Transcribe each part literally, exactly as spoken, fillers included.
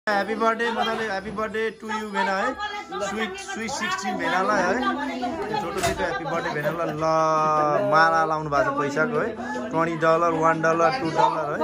happy birthday मजाले happy birthday to you भेना है स्वीट स्वीट सिक्सटीन भेनालाई है छोटो छिटो हैप्पी बर्थडे भेनालाई ल माला लाउनु भएको छ पैसाको है twenty dollar one dollar two dollar है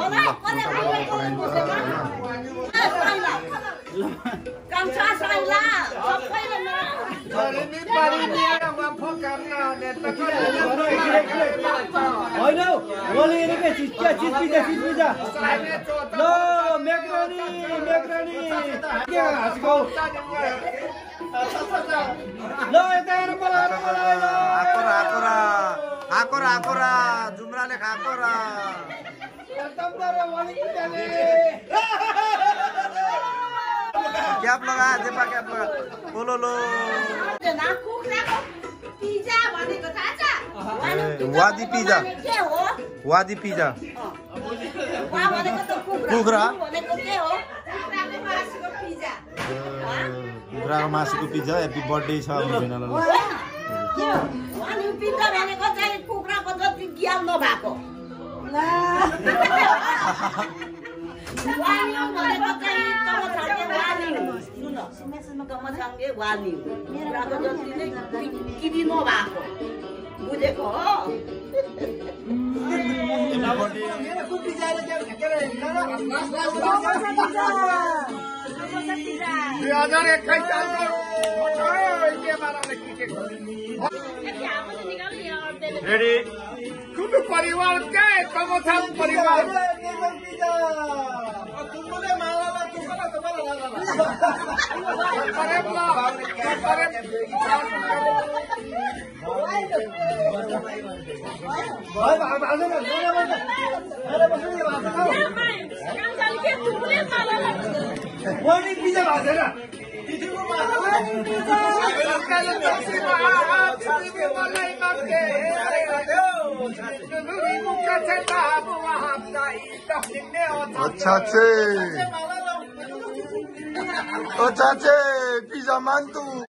आकोरा आकोरा जुम्राले खाकोरा क्याप लगा जेपा क्याप लगा बोलो लो वादी पिज्जा वादी पिज्जा कुखुरा कुखुराको मासुको पिज्जा ह्याप्पी बर्थडे छ भेनालाई बुझेको दुई हजार एक्काइस सालको रेडी कुटु परिवार क्या कमथाम परिवार पिज्जा अच्छा अच्छा चाचे पिज्जा मांग तू